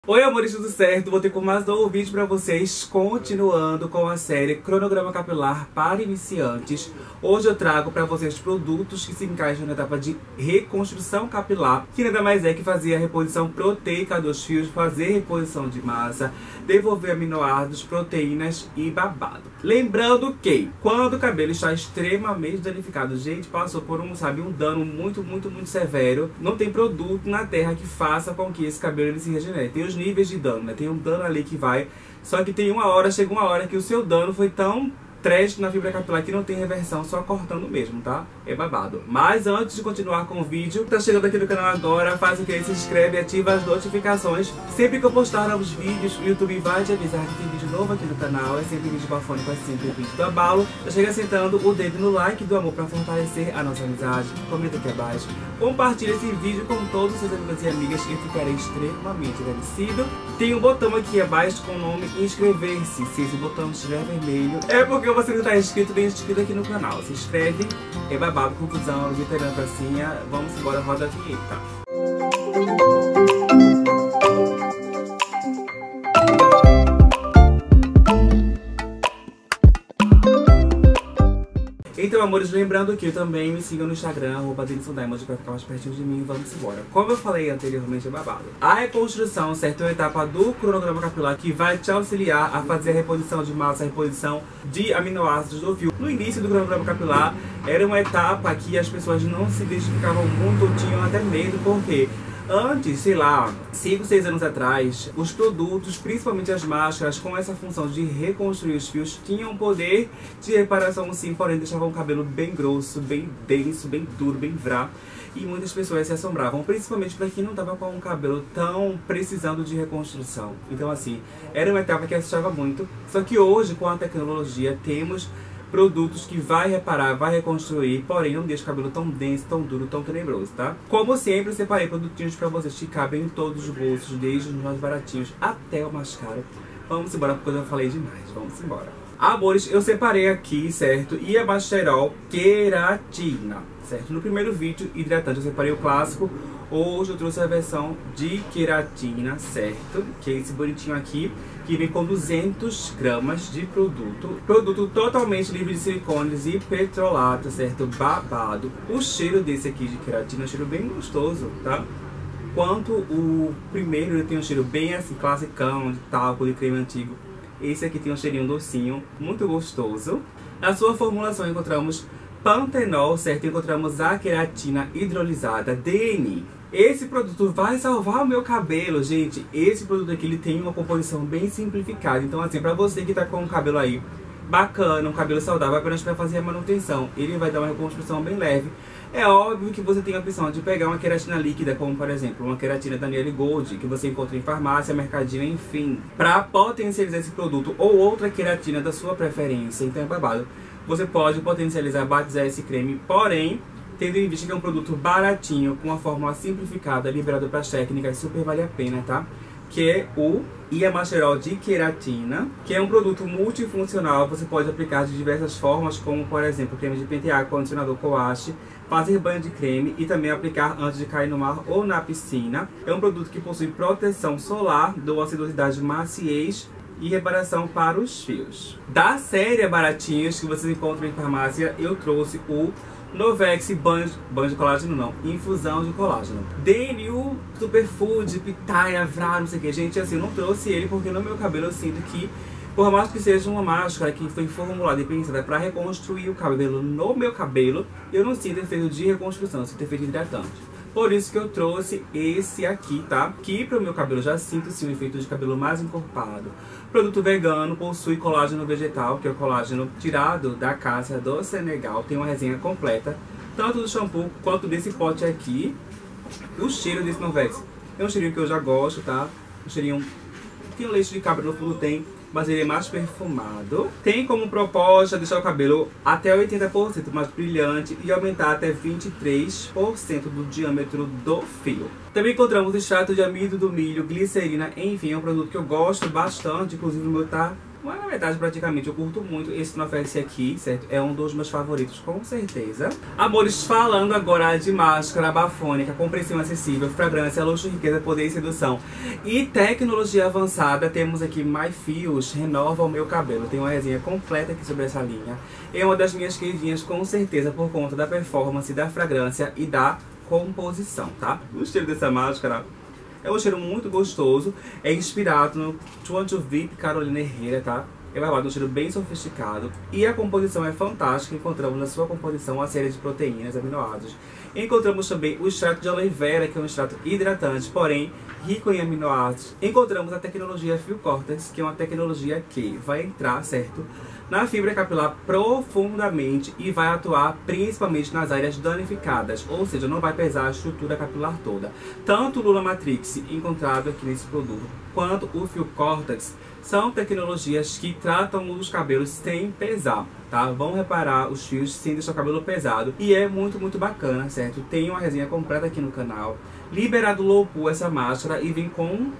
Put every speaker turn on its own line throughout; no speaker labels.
Oi amores, tudo certo? Vou ter com mais um novo vídeo pra vocês, continuando com a série Cronograma Capilar para Iniciantes. Hoje eu trago pra vocês produtos que se encaixam na etapa de reconstrução capilar, que nada mais é que fazer a reposição proteica dos fios, fazer reposição de massa, devolver aminoácidos, proteínas e babado. Lembrando que, quando o cabelo está extremamente danificado, gente, passou por um dano muito severo, não tem produto na terra que faça com que esse cabelo ele se regenere. Tem os níveis de dano, né? Tem um dano ali que vai, só que chega uma hora que o seu dano foi tão trash na fibra capilar que não tem reversão, só cortando mesmo, tá? É babado. Mas antes de continuar com o vídeo, tá chegando aqui no canal agora, faz o que? Se inscreve e ativa as notificações. Sempre que eu postar novos vídeos, o YouTube vai te avisar que tem vídeo novo aqui no canal. É sempre vídeo bafônico, é sempre vídeo do abalo. Já chega sentando o dedo no like do amor pra fortalecer a nossa amizade. Comenta aqui abaixo. Compartilha esse vídeo com todos os seus amigos e amigas e ficarei extremamente agradecido. Tem um botão aqui abaixo com o nome inscrever-se. Se esse botão estiver vermelho, é porque você não está inscrito, bem inscrito aqui no canal. Se inscreve, é babado, confusão, veterano pracinha. Vamos embora, roda a vinheta. Então, amores, lembrando que também me sigam no Instagram, @DenisonDiamond, pra ficar mais pertinho de mim. Vamos embora. Como eu falei anteriormente, é babado. A reconstrução, certo, é uma etapa do cronograma capilar que vai te auxiliar a fazer a reposição de massa, a reposição de aminoácidos do fio. No início do cronograma capilar, era uma etapa que as pessoas não se identificavam muito, ou tinham até medo, porque antes, sei lá, 5, 6 anos atrás, os produtos, principalmente as máscaras, com essa função de reconstruir os fios, tinham poder de reparação sim, porém deixavam o cabelo bem grosso, bem denso, bem duro, bem vrá. E muitas pessoas se assombravam, principalmente para quem não estava com um cabelo tão precisando de reconstrução. Então assim, era uma etapa que assustava muito. Só que hoje, com a tecnologia, temos produtos que vai reparar, vai reconstruir, porém não deixa o cabelo tão denso, tão duro, tão tenebroso, tá? Como sempre, eu separei produtinhos pra vocês que cabem em todos os bolsos, desde os mais baratinhos até o mais caro. Vamos embora, porque eu já falei demais, vamos embora. Amores, eu separei aqui, certo? Iabasterol Queratina, certo? No primeiro vídeo, hidratante, eu separei o clássico. Hoje eu trouxe a versão de queratina, certo? Que é esse bonitinho aqui, que vem com 200 gramas de produto. Produto totalmente livre de silicones e petrolato, certo? Babado. O cheiro desse aqui de queratina é um cheiro bem gostoso, tá? Quanto o primeiro, ele tem um cheiro bem assim, classicão, de talco, de creme antigo. Esse aqui tem um cheirinho docinho, muito gostoso. Na sua formulação encontramos pantenol, certo? Encontramos a queratina hidrolisada, DNI. Esse produto vai salvar o meu cabelo, gente. Esse produto aqui, ele tem uma composição bem simplificada. Então assim, pra você que tá com o cabelo aí bacana, um cabelo saudável, apenas para fazer a manutenção, ele vai dar uma reconstrução bem leve. É óbvio que você tem a opção de pegar uma queratina líquida, como por exemplo, uma queratina Daniele Gold, que você encontra em farmácia, mercadinho, enfim, para potencializar esse produto, ou outra queratina da sua preferência. Então é babado. Você pode potencializar, batizar esse creme, porém, tendo em vista que é um produto baratinho, com uma fórmula simplificada, liberado para as técnicas, super vale a pena, tá? Que é o Iabasterol de queratina, que é um produto multifuncional. Você pode aplicar de diversas formas, como por exemplo, creme de pentear, condicionador coache, fazer banho de creme e também aplicar antes de cair no mar ou na piscina. É um produto que possui proteção solar, doa sedosidade, maciez e reparação para os fios. Da série baratinhos que vocês encontram em farmácia, eu trouxe o Novex banho de colágeno não, infusão de colágeno. DNU Superfood, Pitaia, Vrá, não sei o que. Gente, assim, eu não trouxe ele porque no meu cabelo eu sinto que, por mais que seja uma máscara que foi formulada e pensada para reconstruir o cabelo no meu cabelo, eu não sinto efeito de reconstrução, eu sinto efeito hidratante. Por isso que eu trouxe esse aqui, tá? Que pro meu cabelo já sinto sim um efeito de cabelo mais encorpado. Produto vegano, possui colágeno vegetal, que é o colágeno tirado da caça do Senegal. Tem uma resenha completa, tanto do shampoo quanto desse pote aqui. O cheiro desse Novex é um cheirinho que eu já gosto, tá? Um cheirinho que o leite de cabra no fundo tem, mas ele é mais perfumado. Tem como proposta deixar o cabelo até 80% mais brilhante e aumentar até 23% do diâmetro do fio. Também encontramos extrato de amido do milho, glicerina, enfim, é um produto que eu gosto bastante, inclusive o meu tá Mas na verdade, praticamente, eu curto muito esse Norfest aqui, certo? É um dos meus favoritos, com certeza. Amores, falando agora de máscara bafônica, com precinho acessível, fragrância, luxo, riqueza, poder e sedução e tecnologia avançada, temos aqui My Fios, renova o meu cabelo. Tem uma resenha completa aqui sobre essa linha. É uma das minhas queridinhas, com certeza, por conta da performance, da fragrância e da composição, tá? O cheiro dessa máscara é um cheiro muito gostoso, é inspirado no 22 VIP Carolina Herrera, tá? É babado, um cheiro bem sofisticado e a composição é fantástica. Encontramos na sua composição a série de proteínas, aminoácidos. Encontramos também o extrato de aloe vera, que é um extrato hidratante, porém rico em aminoácidos. Encontramos a tecnologia Fio Cortex, que é uma tecnologia que vai entrar, certo, na fibra capilar profundamente e vai atuar principalmente nas áreas danificadas, ou seja, não vai pesar a estrutura capilar toda. Tanto o Lula Matrix, encontrado aqui nesse produto, quanto o Fio Cortex são tecnologias que tratam os cabelos sem pesar, tá? Vão reparar os fios sem deixar o cabelo pesado e é muito bacana, certo? Tem uma resenha completa aqui no canal. Liberado low pool essa máscara e vem com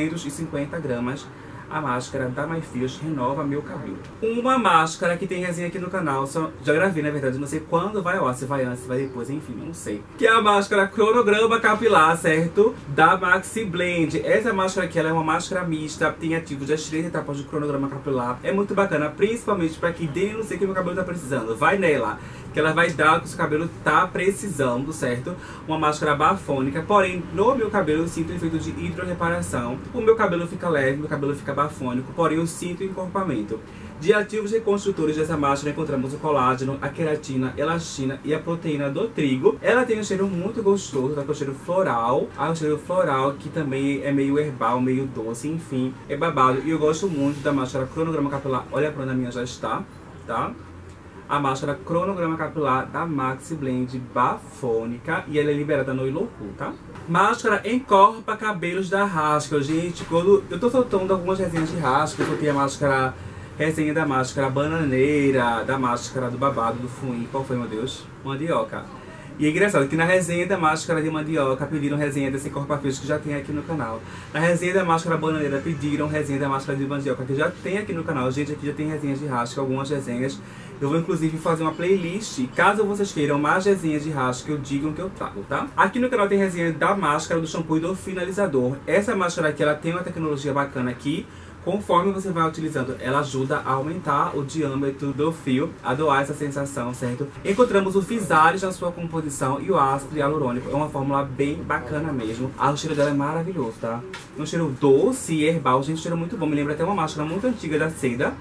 250 gramas. A máscara da My Fios renova meu cabelo. Uma máscara que tem resenha aqui no canal, já gravei na verdade, não sei quando vai ao ar, se vai antes, se vai depois, enfim, não sei. Que é a máscara Cronograma Capilar, certo? Da Maxi Blend. Essa máscara aqui, ela é uma máscara mista, tem ativos das 3 etapas de cronograma capilar. É muito bacana, principalmente pra quem tem não sei o que meu cabelo tá precisando. Vai nela, que ela vai dar o que o seu cabelo tá precisando, certo? Uma máscara bafônica, porém no meu cabelo eu sinto o efeito de hidrorreparação. O meu cabelo fica leve, meu cabelo fica bafônico, porém eu sinto o encorpamento. De ativos reconstrutores dessa máscara encontramos o colágeno, a queratina, elastina e a proteína do trigo. Ela tem um cheiro muito gostoso, tá? Com o cheiro floral. Um cheiro floral que também é meio herbal, meio doce, enfim, é babado. E eu gosto muito da máscara Cronograma Capilar. Olha pra onde a minha já está, tá? A máscara Cronograma Capilar da Maxi Blend bafônica e ela é liberada no Iloku, tá? Máscara encorpa cabelos da Haskell. Gente, quando eu tô soltando algumas resenhas de Haskell, eu soltei a máscara, resenha da máscara bananeira, da máscara do babado, do fuim, qual foi, meu Deus? Mandioca. E é engraçado que na resenha da máscara de mandioca pediram resenha desse corpa-fios que já tem aqui no canal. Na resenha da máscara bananeira pediram resenha da máscara de mandioca que já tem aqui no canal. Gente, aqui já tem resenhas de Haskell, algumas resenhas. Eu vou inclusive fazer uma playlist, caso vocês queiram mais resenhas de Haskell, digam que eu trago, tá? Aqui no canal tem resenha da máscara, do shampoo e do finalizador. Essa máscara aqui, ela tem uma tecnologia bacana aqui. Conforme você vai utilizando, ela ajuda a aumentar o diâmetro do fio, a doar essa sensação, certo? Encontramos o Physalis na sua composição e o ácido hialurônico. É uma fórmula bem bacana mesmo. O cheiro dela é maravilhoso, tá? Um cheiro doce e herbal, gente, um cheiro muito bom. Me lembra até uma máscara muito antiga da Seda,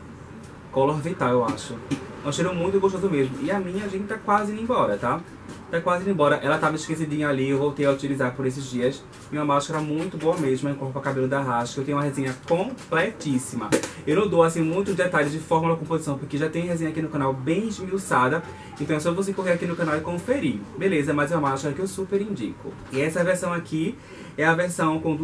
Color Vital, eu acho. É um cheiro muito gostoso mesmo. E a minha, gente, tá quase indo embora, tá? Tá quase indo embora. Ela tava esquecidinha ali, eu voltei a utilizar por esses dias. E uma máscara muito boa mesmo, encorpa cabelo da Haskell. Eu tenho uma resenha completíssima. Eu não dou, assim, muitos detalhes de fórmula composição, porque já tem resenha aqui no canal bem esmiuçada. Então é só você correr aqui no canal e conferir. Beleza, mas é uma máscara que eu super indico. E essa versão aqui é a versão com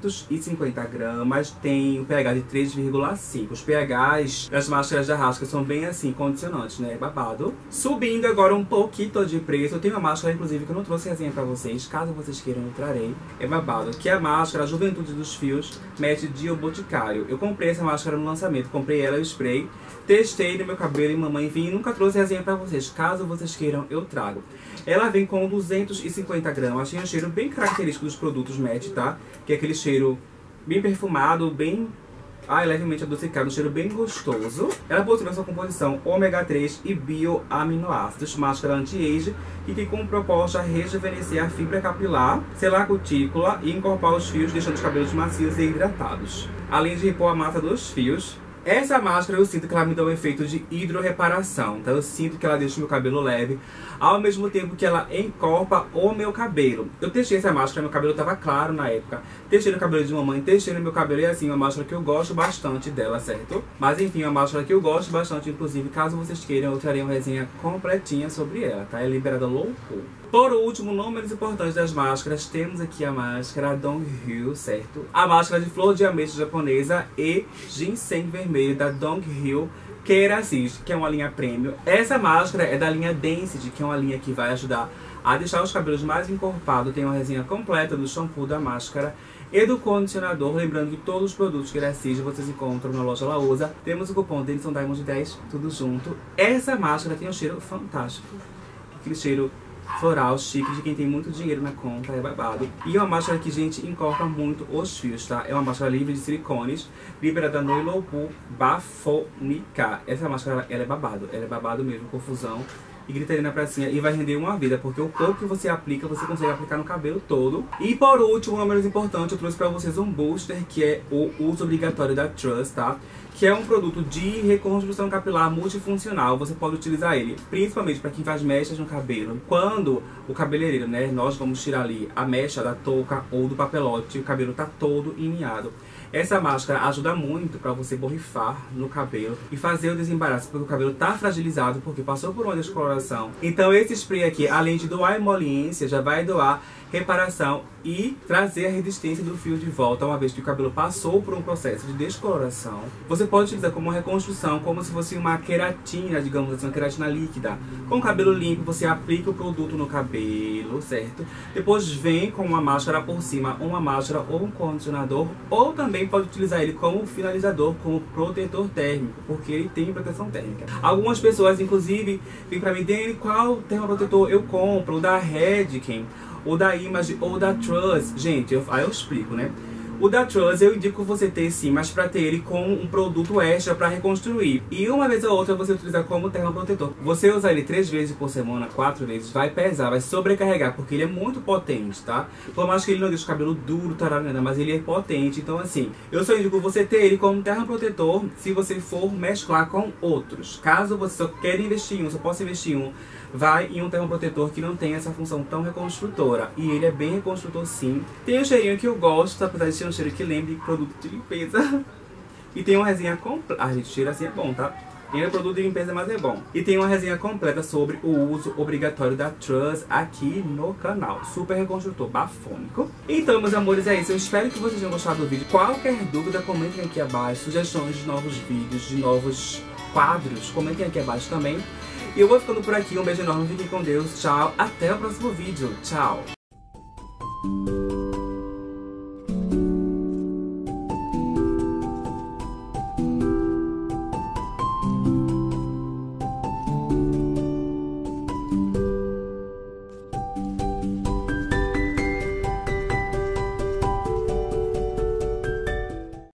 250 gramas, tem o pH de 3,5. Os pHs das máscaras da Haskell são bem assim, condicionantes, né? Babado. Subindo agora um pouquinho de preço, eu tenho uma máscara, inclusive, que eu não trouxe resenha pra vocês. Caso vocês queiram, eu trarei. É babado. Que é a máscara Juventude dos Fios Matte Dio Boticário. Eu comprei essa máscara no lançamento, comprei ela, o spray. Testei no meu cabelo e mamãe, enfim, nunca trouxe resenha pra vocês. Caso vocês queiram, eu trago. Ela vem com 250 gramas, tem um cheiro bem característico dos produtos Matte, tá? Que é aquele cheiro bem perfumado, bem... levemente adocicado, um cheiro bem gostoso. Ela possui na sua composição ômega 3 e bioaminoácidos, máscara anti-age e tem como proposta rejuvenescer a fibra capilar, selar a cutícula e encorpar os fios, deixando os cabelos macios e hidratados. Além de repor a massa dos fios. Essa máscara eu sinto que ela me dá um efeito de hidrorreparação, tá? Eu sinto que ela deixa o meu cabelo leve, ao mesmo tempo que ela encorpa o meu cabelo. Eu testei essa máscara, meu cabelo tava claro na época. Testei no cabelo de mamãe, testei no meu cabelo e assim, uma máscara que eu gosto bastante dela, certo? Mas enfim, uma máscara que eu gosto bastante, inclusive, caso vocês queiram, eu trarei uma resenha completinha sobre ela, tá? É liberada low pool. Por último, não menos importante das máscaras, temos aqui a máscara Donghil, certo? A máscara de flor de ameixa japonesa e ginseng vermelho da Donghil Kerasis, que é uma linha premium. Essa máscara é da linha Density, que é uma linha que vai ajudar a deixar os cabelos mais encorpados. Tem uma resenha completa do shampoo da máscara. e do condicionador. Lembrando que todos os produtos que Gracige vocês encontram na loja Lausa. Temos o cupom Denison Diamond 10, tudo junto. Essa máscara tem um cheiro fantástico. Aquele cheiro floral, chique, de quem tem muito dinheiro na conta, é babado. E é uma máscara que, gente, encorpa muito os fios, tá? É uma máscara livre de silicones, liberada no Ilobu Bafônica. Essa máscara, ela é babado mesmo, confusão. E gritaria na pracinha, e vai render uma vida, porque o pouco que você aplica, você consegue aplicar no cabelo todo. E por último, não menos importante, eu trouxe pra vocês um booster, que é o uso obrigatório da Trust, tá? Que é um produto de reconstrução capilar multifuncional. Você pode utilizar ele principalmente para quem faz mechas no cabelo. Quando o cabeleireiro, né, nós vamos tirar ali a mecha da touca ou do papelote, o cabelo tá todo iniado. Essa máscara ajuda muito para você borrifar no cabelo e fazer o desembaraço, porque o cabelo tá fragilizado, porque passou por uma descoloração. Então esse spray aqui, além de doar emoliência, já vai doar reparação e trazer a resistência do fio de volta, uma vez que o cabelo passou por um processo de descoloração. Você pode utilizar como uma reconstrução, como se fosse uma queratina, digamos assim, uma queratina líquida. Com o cabelo limpo, você aplica o produto no cabelo, certo? Depois vem com uma máscara por cima, uma máscara ou um condicionador, ou também pode utilizar ele como finalizador, como protetor térmico, porque ele tem proteção térmica. Algumas pessoas, inclusive, vêm pra mim, Dani, qual termoprotetor eu compro? O da Redken, ou da Image, ou da Trust. Gente, aí eu explico, né? O da Trust eu indico você ter sim, mas pra ter ele com um produto extra pra reconstruir. E uma vez ou outra você utilizar como termoprotetor. Você usar ele 3 vezes por semana, 4 vezes, vai pesar, vai sobrecarregar, porque ele é muito potente, tá? Por mais que ele não deixe o cabelo duro, tararana, mas ele é potente. Então assim, eu só indico você ter ele como termoprotetor se você for mesclar com outros. Caso você só queira investir em um, só possa investir em um, vai em um termoprotetor que não tem essa função tão reconstrutora. E ele é bem reconstrutor sim. Tem um cheirinho que eu gosto, apesar de ter um cheiro que lembre produto de limpeza. E tem uma resenha completa. Ah, gente, cheiro assim é bom, tá? Ele é produto de limpeza, mas é bom. E tem uma resenha completa sobre o uso obrigatório da Trust aqui no canal. Super reconstrutor, bafônico. Então, meus amores, é isso. Eu espero que vocês tenham gostado do vídeo. Qualquer dúvida, comentem aqui abaixo. Sugestões de novos vídeos, de novos quadros, comentem aqui abaixo também. E eu vou ficando por aqui. Um beijo enorme, fiquem com Deus. Tchau, até o próximo vídeo. Tchau.